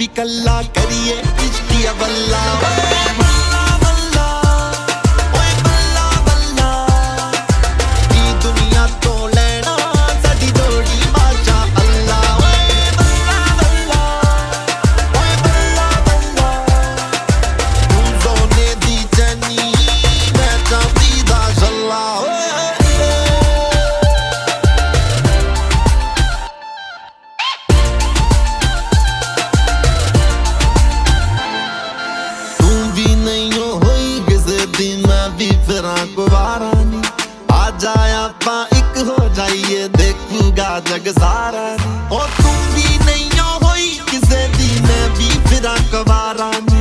भी कल्ला करिए इश्किया बल्ला आ जाए आपा एक हो जाइए देखूगा जग सारा और तुम भी नहीं हो किसे दी मैं भी फिरा कवारा।